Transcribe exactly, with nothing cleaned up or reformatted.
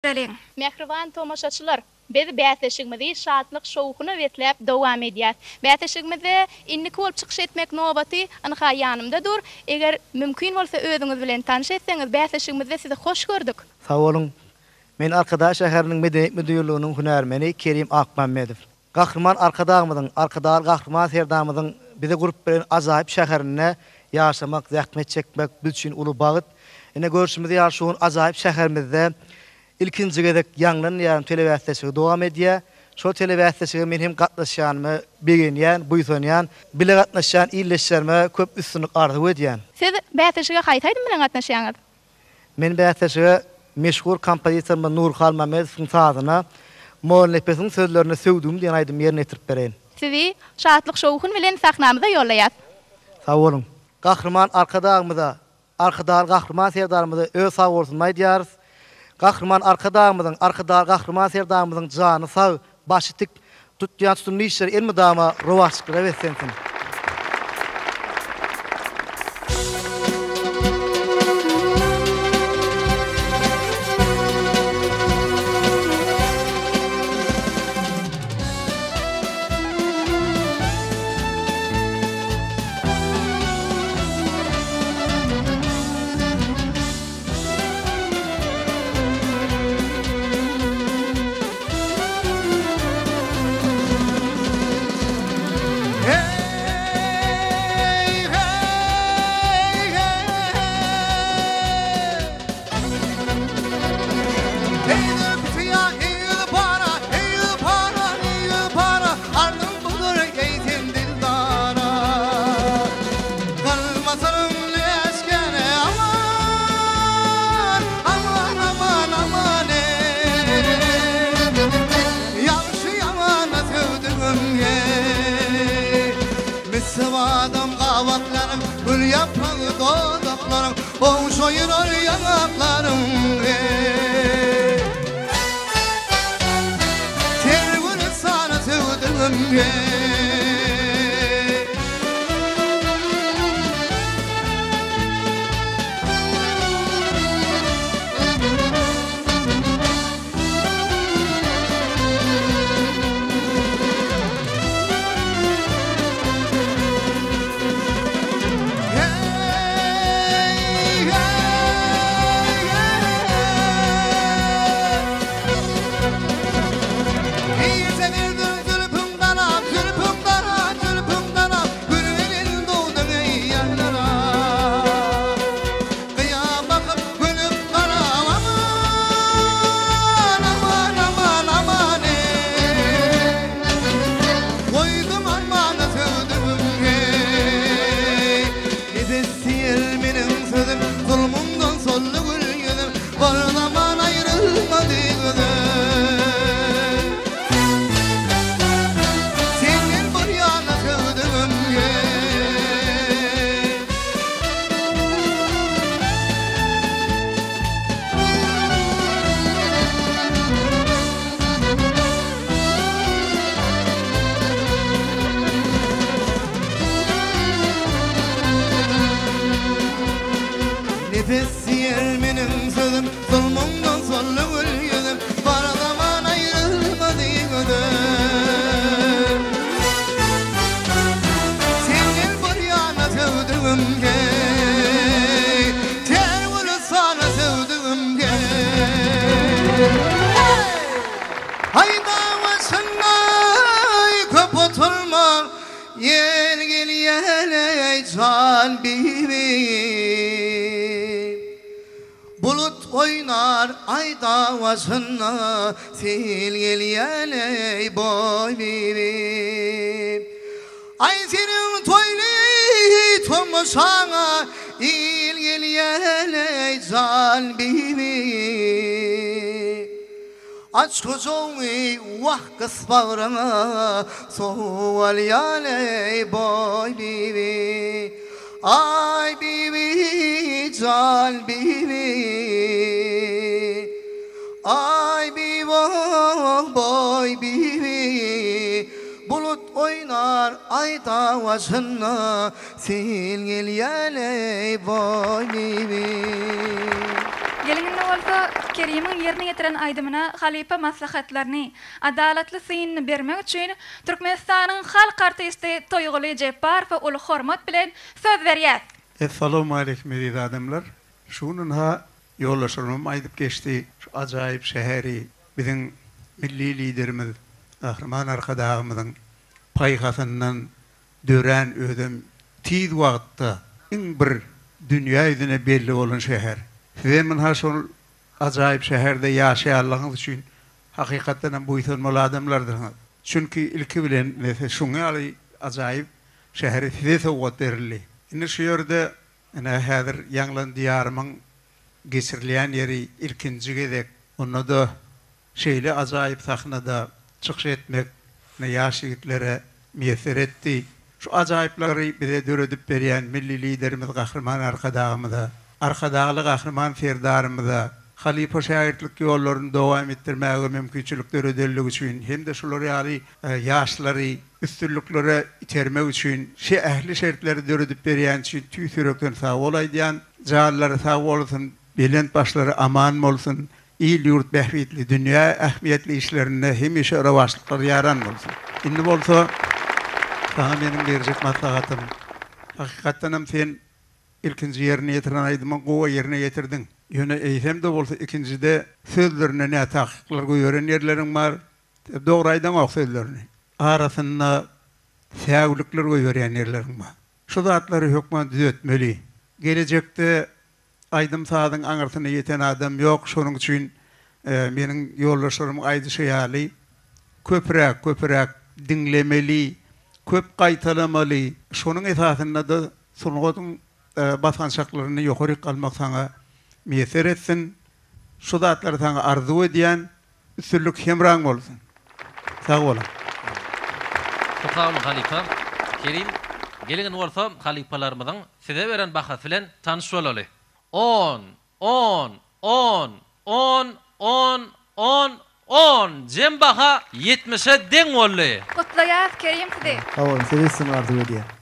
Başlalyň. Mehriban tomaşaçylar, biz bäteşigimizi şatlyk şowukyna wetläp dowam edýär. Bäteşigimizde inni bolup çykyş etmek nobaty anha ýanymda dur. Eger mümkin bolsa özüňiz bilen tanış etseňiz, bäteşigimizde sizi hoş gördük. Sağ olun. Men Arkadaş şäheriniň medeniyet müdürlüğiniň hünärmeni Kerim Akmammedow. Gahrman Arkadağymyzyň, Arkadağ Gahrman serdamyzyň bize gurup bilen azaýyp şäherine ýaşamak, zähmet çekmek biz üçin uly bagyt. Ene görüşümizde ýaşuň azaýyp şäherimizde ilkinji gezek ýanglan ýarym telewäsesi dowam edýär. Şo telewäsesige men hem gatnaşýanymy begenýän, buýsanýan, bile gatnaşýan illeşlerime köp üstünlik arzu edýän. Siz bäteşige haýtaýdym bilen gatnaşýaňyz? Men bäteşige meşhur kompozitor Nurhan Mamedowyň sazyna muallifesiň sözlerini söwdüm diýen aýdym ýerine ýetirip bereýin. Sizi şatlyk şowukyny bilen sahnamyza ýollaýar. Sağ olun. Gahrman Arkadağymyza, Arkadağ Gahrman serdarymyza öz sag bolsun diýärys. Gahrman Arkadağymyzyň, Arkadağ Gahrman serdamyzyň jany sag, başy tik tutýan tutumly işler elmi dama rowaçlyk etsensin. Adam qavatlarım, gül yaprağı dodaklarım, oğuş oyunur yanaklarım. Sevgili sana sevdim. Nefes yer menin sözüm, zulmumdan sollu gül yüzüm, var zaman ayrılmadı gözüm. Senin bir yana sevdim gel, tervülü sana sevdim gel. Hayda başına köp oturma, yel gel yel can bibi. Bulut oynar ayda başına, sil gel yeley boy bibim. Ay senin toyli tomuşana, il gel yeley zal bibim. Aç kocağı vah kız bağrına, soğal yeley boy bibim. Ay bibi can bibi, ay bibi boy bibi. Bulut oynar ayda başına, sil gel yeley boy bibi. Gelinginde olsa Kerim'in yerine getiren aydımına halife maslahatlarını, adaletli sıyını vermek için Türkmenistan'ın halk artisti Toygulu Jebbar ve ulu hormat bilen söz veriyet. Esselamu aleyküm dedi adamlar. Şunun ha yollaşırım aydıp geçti. Şu acayip şehri bizim milli liderimiz Kahraman arkadağımızın paykasından dören ödüm tid vakitte en bir dünya yüzüne belli olan şehir. Ve men ha şol acayip şehirde yaşayanlığınız için hakikaten bu itolmalı adamlardır. Çünkü ilki bilen neyse şunu ali acayip şehri size soğuk verildi. İnne şu yerde ana hadir yanlan diyarımın geçirilen yeri ilkinci gedek. Onu da şeyle acayip sahnada çıkış etmek ne yaş yiğitlere müyesser etti. Şu acayipleri bize döredip veriyen milli liderimiz Kahraman arkadağımıza, arkadağlı Kahraman ferdarımıza, halife şairtlik yollarını devam ettirmeye mümkünçülük döredellik için hem de şuları ali yaşları, üstünlükleri itermek için, şey ehli şertleri döredip veriyen için tüy sürekten sağ olaydiyan, cağalları sağ olsun, belent başları aman olsun, iyi yurt behvitli, dünya ehmiyetli işlerine hem işe ravaşlıkları yaran olsun. İndim olsa, sana benim verecek maslahatım. Hakikaten sen ilkinci yerine getiren aydımın kova yerine getirdin. Yine eysem de olsa ikincide sözlerine ne tahkikler koyuyorum yerlerin var. Doğru aydan o sözlerini. Arasında sevgililikler koyuyorum yerlerin var. Şu zatları hükmen düzeltmeli. Gelecekte aydım sağdan anırtına yeten adam yok. Şunun için e, benim yollaşlarım aydı şeyali. Köprek köprek dinlemeli. Köp qaytalamalı. Şunun esasında da sunğudun e, basançaklarını yukarı kalmak sana müyesser etsin. Şu zatları sana arzu ediyen üstünlük hemran olsun. Sağ olun. Sağ olun halife. Kerim, gelin olsa halifalarımızın size veren bahas bilen tanış olalı. on, on, on, on, on, on, on. Cem baha yetmişe den oldu. Kutlayat Kerim size. Tamam, sevesin arzu ediyor.